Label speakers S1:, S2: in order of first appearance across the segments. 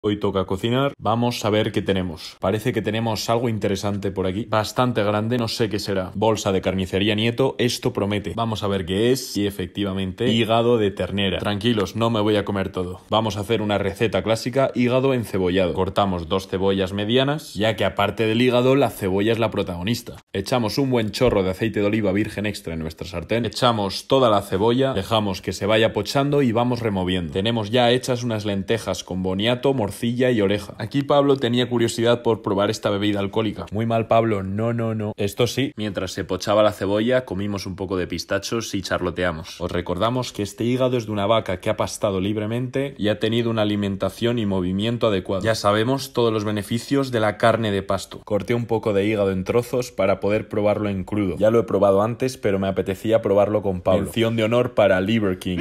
S1: Hoy toca cocinar, vamos a ver qué tenemos. Parece que tenemos algo interesante por aquí, bastante grande, no sé qué será. Bolsa de carnicería Nieto, esto promete. Vamos a ver qué es y efectivamente hígado de ternera. Tranquilos, no me voy a comer todo. Vamos a hacer una receta clásica, hígado encebollado. Cortamos 2 cebollas medianas, ya que aparte del hígado la cebolla es la protagonista. Echamos un buen chorro de aceite de oliva virgen extra en nuestra sartén, echamos toda la cebolla, dejamos que se vaya pochando y vamos removiendo. Tenemos ya hechas unas lentejas con boniato, morcilla y oreja. Aquí Pablo tenía curiosidad por probar esta bebida alcohólica. Muy mal, Pablo, no. Esto sí, mientras se pochaba la cebolla comimos un poco de pistachos y charloteamos. Os recordamos que este hígado es de una vaca que ha pastado libremente y ha tenido una alimentación y movimiento adecuado. Ya sabemos todos los beneficios de la carne de pasto. Corté un poco de hígado en trozos para poder probarlo en crudo. Ya lo he probado antes, pero me apetecía probarlo con Pablo. Mención de honor para Liver King.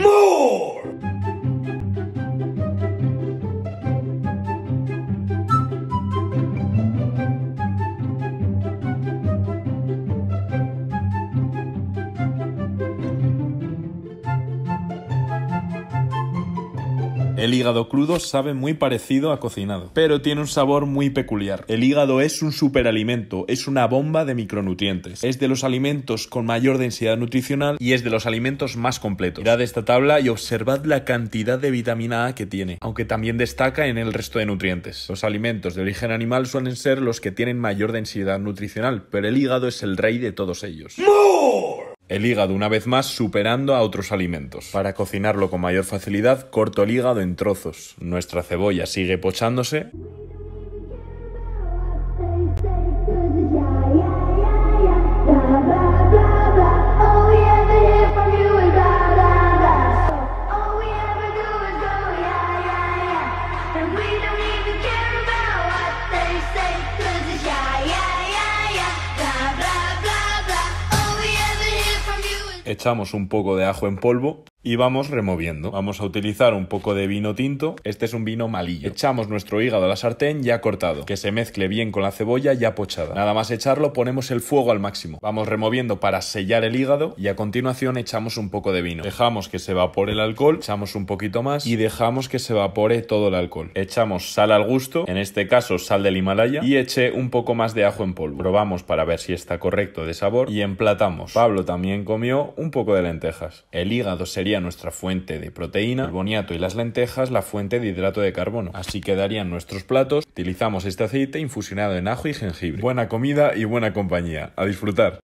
S1: El hígado crudo sabe muy parecido a cocinado, pero tiene un sabor muy peculiar. El hígado es un superalimento, es una bomba de micronutrientes. Es de los alimentos con mayor densidad nutricional y es de los alimentos más completos. Mirad esta tabla y observad la cantidad de vitamina A que tiene, aunque también destaca en el resto de nutrientes. Los alimentos de origen animal suelen ser los que tienen mayor densidad nutricional, pero el hígado es el rey de todos ellos. El hígado, una vez más, superando a otros alimentos. Para cocinarlo con mayor facilidad, corto el hígado en trozos. Nuestra cebolla sigue pochándose. Echamos un poco de ajo en polvo y vamos removiendo. Vamos a utilizar un poco de vino tinto. Este es un vino malillo. Echamos nuestro hígado a la sartén ya cortado, que se mezcle bien con la cebolla ya pochada. Nada más echarlo, ponemos el fuego al máximo. Vamos removiendo para sellar el hígado y a continuación echamos un poco de vino. Dejamos que se evapore el alcohol, echamos un poquito más y dejamos que se evapore todo el alcohol. Echamos sal al gusto, en este caso sal del Himalaya, y eché un poco más de ajo en polvo. Probamos para ver si está correcto de sabor y emplatamos. Pablo también comió un poco de lentejas. El hígado sería nuestra fuente de proteína, el boniato y las lentejas la fuente de hidrato de carbono. Así quedarían nuestros platos. Utilizamos este aceite infusionado en ajo y jengibre. Buena comida y buena compañía. A disfrutar.